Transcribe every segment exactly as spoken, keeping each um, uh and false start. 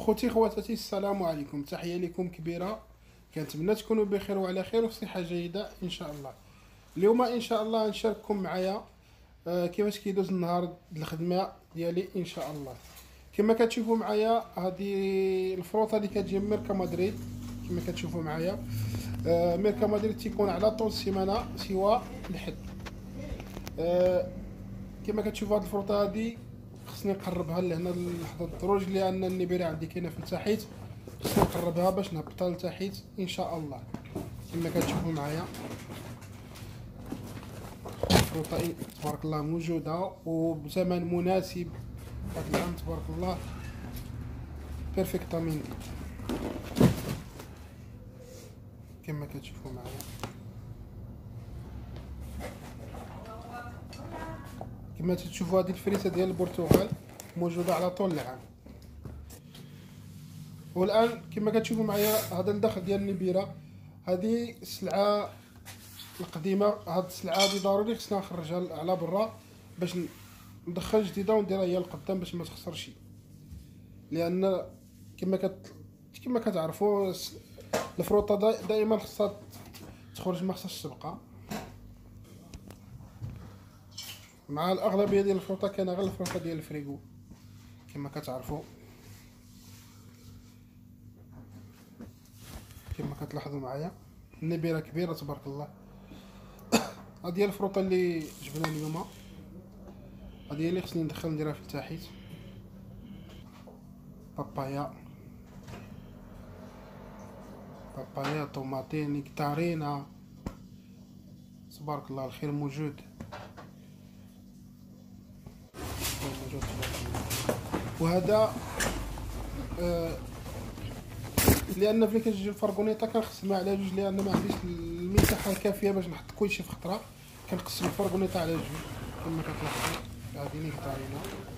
خوتي خواتاتي، السلام عليكم. تحيه لكم كبيره، كنتمنى تكونوا بخير وعلى خير وصحه جيده ان شاء الله. اليوم ان شاء الله نشارككم معايا آه كيفاش كيدوز النهار الخدمه ديالي ان شاء الله. كما كتشوفوا معايا هذه الفروطه اللي كتجي من ميركا مدريد. كما كتشوفوا معايا آه ميركا مدريد تيكون على طول السيمانه سوى الحد. آه كما كتشوفوا هذه الفروطه هذه خصني نقربها لهنا لحظه الدروج، لان النبيره عندي كاينه في التحت. خصني نقربها باش نهبطها لتحت ان شاء الله. كما كتشوفوا معايا الفروطه تبارك الله موجوده وبثمن مناسب هذا العام تبارك الله بيرفكتامين. كما كتشوفوا معايا كما تشوفوا هذه الفريسه ديال البرتغال موجوده على طول العام. والان كما كتشوفوا معايا هذا الدخل ديال النبيره، هذه السلعه القديمه. هذه السلعه هذه ضروري خصنا نخرجها على برا باش ندخل جديده ونديرها هي القدام باش ما تخسرش، لان كما كت كما كتعرفوا الفروطه دائما خصها تخرج، ما خصهاش تبقى. مع الاغلبيه ديال الفروطه كاينه غير الفروطه ديال الفريغو كما كتعرفوا. كما كتلاحظوا معايا النبيره كبيره تبارك الله. هذه هي الفروطه اللي جبنا اليوم، هذه هي اللي خصني ندخل نديرها في التحت. بابايا بابايا طوماطين نكتارينا تبارك الله الخير موجود موجود تبارك الله. وهذا آه لان فلي كتجي الفرغونيطه كنقسمها على جوج، لان ما عنديش المساحه الكافيه باش نحط كلشي في خطره. كنقسم الفرغونيطه على جوج كما كتلاحظوا. هذه نكتارينا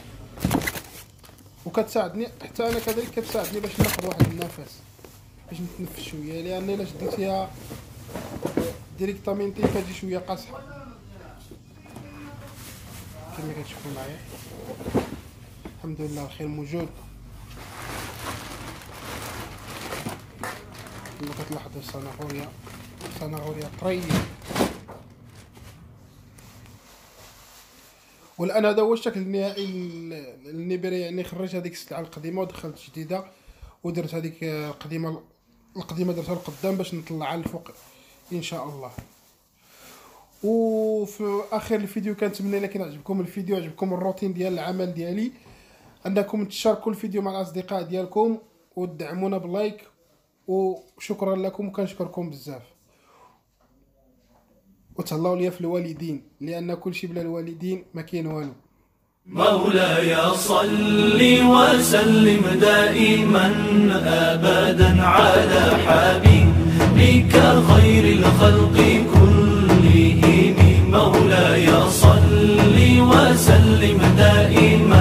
وكتساعدني حتى انا كذلك كتساعدني باش ناخذ واحد النفس باش نتنفس شويه، لان الا شديتيها ديريكتامينتي كتجي شويه قاصحه كما كتشوفوا معايا. الحمد لله الخير موجود. كما كتلاحظوا الصناغوريا الصناغوريا طريه. والان هذا هو الشكل النهائي للنبيره، يعني خرجت هذيك السلعه القديمه ودخلت جديده، ودرت هذيك القديمه القديمه درتها لقدام باش نطلعها للفوق ان شاء الله. وفي اخر الفيديو كنتمنى الا كان عجبكم الفيديو، عجبكم الروتين ديال العمل ديالي، انكم تشاركوا الفيديو مع الاصدقاء ديالكم وتدعمونا باللايك. وشكرا لكم وكنشكركم بزاف. وتهلاو ليا في الوالدين، لان كل شيء بلا الوالدين ما كاين والو. مولاي صل وسلم دائما ابدا على حبيبك خير الخلق كلهم. مولاي صل وسلم دائما